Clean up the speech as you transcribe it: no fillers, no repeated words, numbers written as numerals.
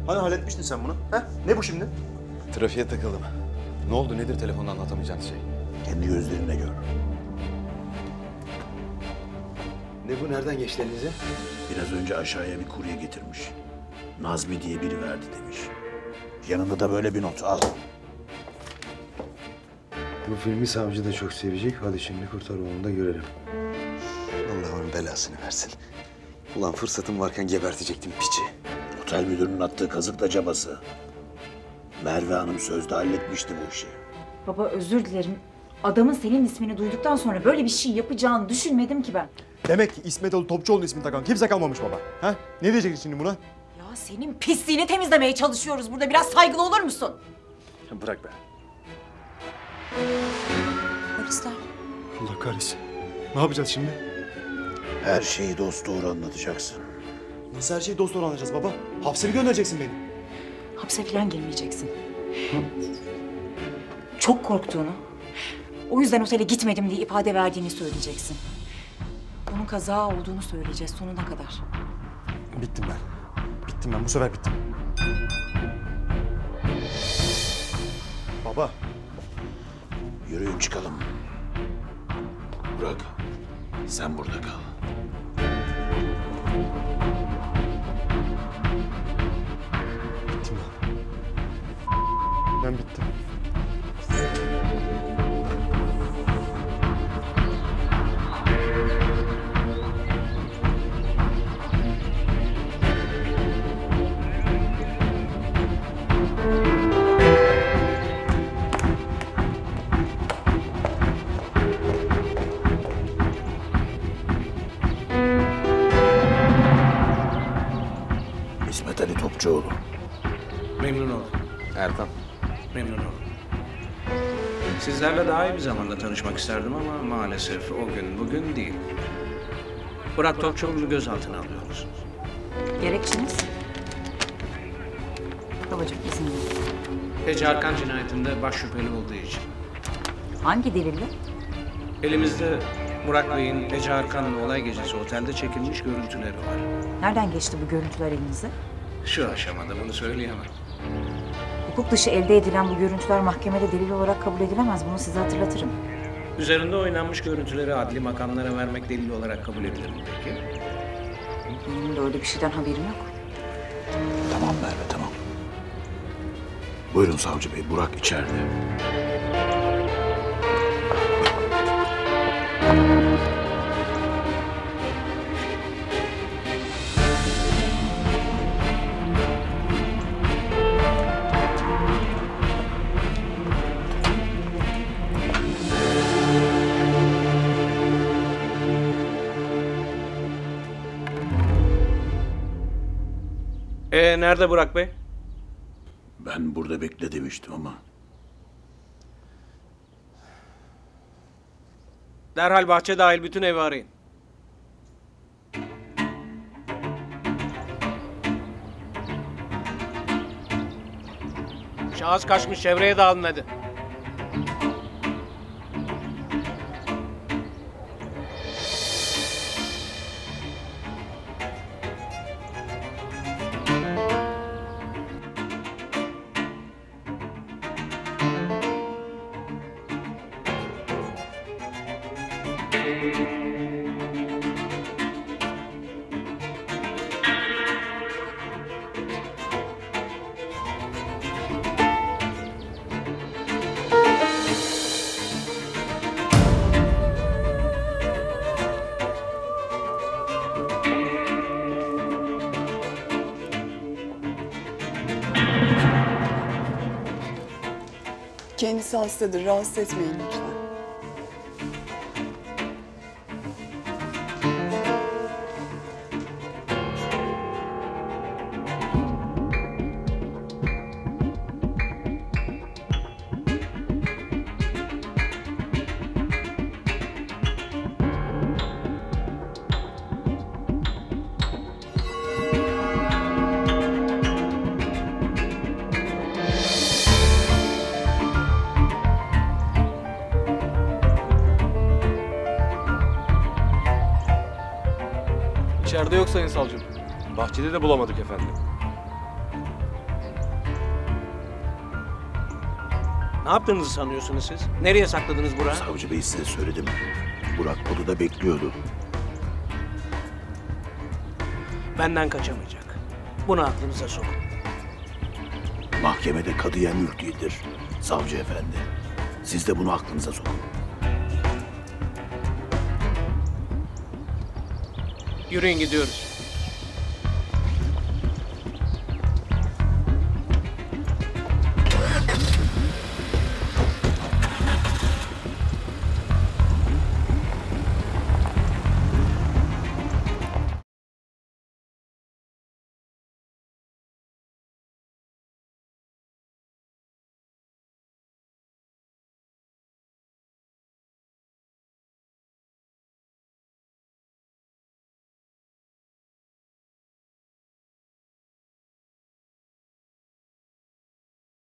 Hani halletmiştin sen bunu? He? Ne bu şimdi? Trafiğe takıldım. Ne oldu, nedir telefonda anlatamayacağınız şey? Kendi gözlerinle gör. Ne bu, nereden geçti elinize? Biraz önce aşağıya bir kurye getirmiş. Nazmi diye biri verdi demiş. Yanında da böyle bir not al. Bu filmi savcı da çok sevecek. Hadi şimdi kurtar onu da görelim. Allah onun belasını versin. Ulan fırsatım varken gebertecektim piçi. Otel müdürünün attığı kazık da cabası. Merve Hanım sözde halletmişti bu işi. Baba özür dilerim. Adamın senin ismini duyduktan sonra böyle bir şey yapacağını düşünmedim ki ben. Demek ki İsmetoğlu Topçuoğlu'nun ismini takan kimse kalmamış baba. Ha? Ne diyeceksin şimdi buna? Ya senin pisliğini temizlemeye çalışıyoruz burada. Biraz saygılı olur musun? Bırak be. Polisler. Allah kahretsin. Ne yapacağız şimdi? Her şeyi dost doğru anlatacaksın. Nasıl her şeyi dost doğru anlayacağız baba? Hapse mi göndereceksin beni? Hapse falan girmeyeceksin. Çok korktuğunu, o yüzden otele gitmedim diye ifade verdiğini söyleyeceksin. Bunun kaza olduğunu söyleyeceğiz sonuna kadar. Bittim ben. Bittim ben. Bu sefer bittim. Baba. Yürüyün çıkalım. Burak, sen burada kal. Bittim ben. Ben bittim. İsmet Ali Topçuoğlu. Memnun oldum. Ertan. Memnun oldum. Sizlerle daha iyi bir zamanda tanışmak isterdim ama maalesef o gün bugün değil. Burak Topçuoğlu'nu gözaltına alıyoruz. Gerekçeniz? Babacığım izin ver. Ece Arkan cinayetinde baş şüpheli olduğu için. Hangi delille? Elimizde Burak Bey'in Ece Arkan'la olay gecesi otelde çekilmiş görüntüleri var. Nereden geçti bu görüntüler elinize? Şu aşamada bunu söyleyemem. Hukuk dışı elde edilen bu görüntüler mahkemede delil olarak kabul edilemez. Bunu size hatırlatırım. Üzerinde oynanmış görüntüleri adli makamlara vermek delil olarak kabul edilir mi peki? Benim de öyle bir şeyden haberim yok. Tamam Merve, tamam. Buyurun savcı bey, Burak içeride. Nerede Burak Bey? Ben burada bekle demiştim ama. Derhal bahçe dahil bütün evi arayın. Şahıs kaçmış, çevreye dağılın hadi. Kendisi hastadır, rahatsız etmeyin lütfen. İçeride yok sayın savcım. Bahçede de bulamadık efendim. Ne yaptığınızı sanıyorsunuz siz? Nereye sakladınız Burak'ı? Savcı Bey size söyledim. Burak odada bekliyordu. Benden kaçamayacak. Bunu aklınıza sokun. Mahkemede kadı yemyurt değildir. Savcı efendi. Siz de bunu aklınıza sokun. Yürüyün gidiyoruz.